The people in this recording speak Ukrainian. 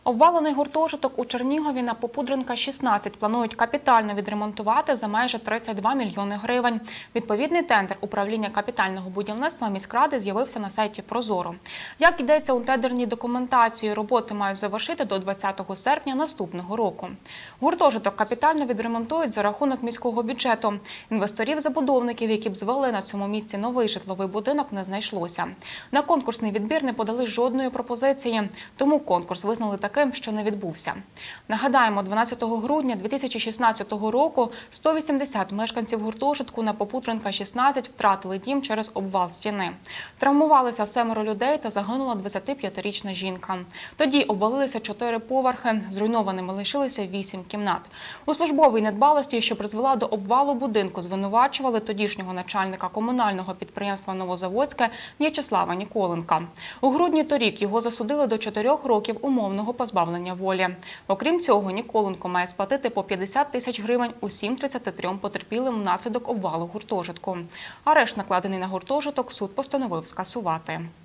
Обвалений гуртожиток у Чернігові на Попудренка, 16 планують капітально відремонтувати за майже 32 мільйони гривень. Відповідний тендер управління капітального будівництва міськради з'явився на сайті «Прозоро». Як йдеться у тендерній документації, роботи мають завершити до 20 серпня наступного року. Гуртожиток капітально відремонтують за рахунок міського бюджету. Інвесторів-забудовників, які б звели на цьому місці новий житловий будинок, не знайшлося. На конкурсний відбір не подали жодної пропозиції, тому конкурс визнали таким, що не відбувся. Нагадаємо, 12 грудня 2016 року 180 мешканців гуртожитку на Попудренка, 16 втратили дім через обвал стіни. Травмувалися 7 людей та загинула 25-річна жінка. Тоді обвалилися 4 поверхи, зруйнованими лишилися 8 кімнат. У службовій недбалості, що призвела до обвалу будинку, звинувачували тодішнього начальника комунального підприємства «Новозаводське» В'ячеслава Ніколенка. У грудні торік його засудили до 4 років умовного позбавлення волі. Окрім цього, Ніколенко має сплатити по 50 тисяч гривень усім 33 потерпілим внаслідок обвалу гуртожитку. Арешт, накладений на гуртожиток, суд постановив скасувати.